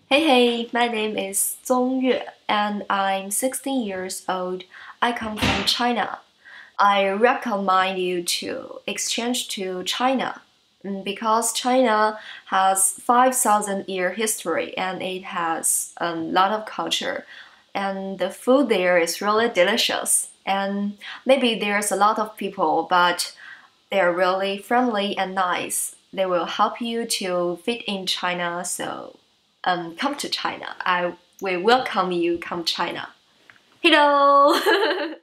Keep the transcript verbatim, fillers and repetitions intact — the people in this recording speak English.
Hey, hey, my name is Zong Yue and I'm sixteen years old. I come from China. I recommend you to exchange to China mm, because China has five thousand year history and it has a lot of culture and the food there is really delicious. And maybe there's a lot of people, but they're really friendly and nice. They will help you to fit in China. So, um, come to China. I will welcome you. Come China. Hello.